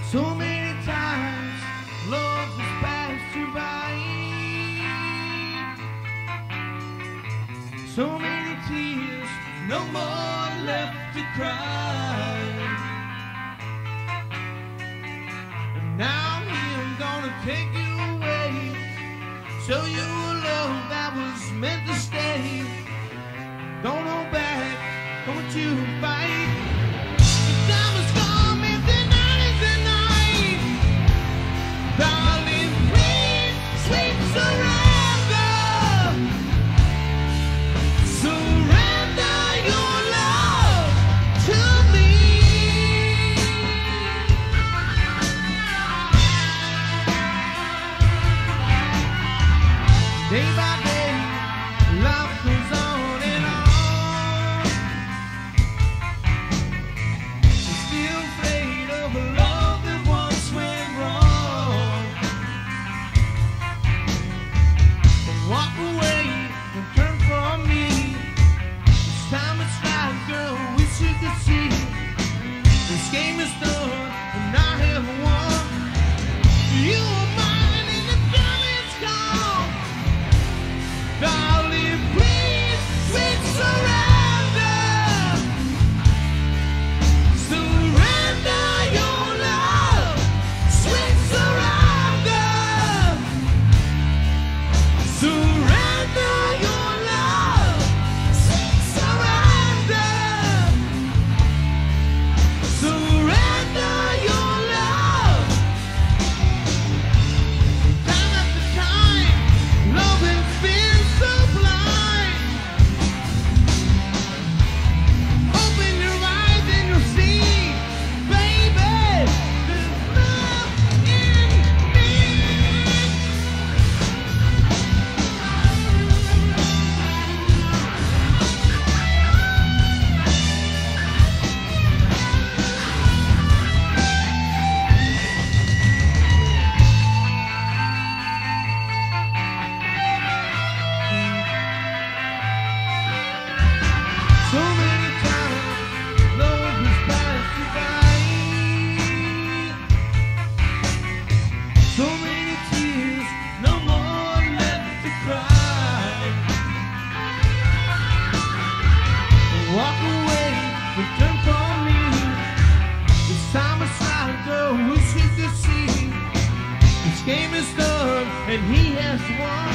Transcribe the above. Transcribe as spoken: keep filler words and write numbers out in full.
So many times love has passed you by. So many tears, no more left to cry. And now I'm gonna take you away, show you a love that was meant to stay. Don't hold back, don't you fight. The time is gone, if the night is the night. Darling, please, sweet surrender. Surrender your love to me. Day by day, love goes on and on. You're still afraid of a love that once went wrong. Walk away and turn from me. This time it's right, girl, wish you could see. This game is done and I have won. You are mine and the time is gone. Darling, please, sweet surrender. Surrender your love, sweet surrender. Surrender your love, sweet surrender. Surrender your love. Time after time, love has been so blind. Open your eyes and you'll see, baby, there's love in me. So many times love has passed you by. So many tears, no more left to cry. Walk away, return from me. This time it's right, girl, wish you could see. This game is done and he has won.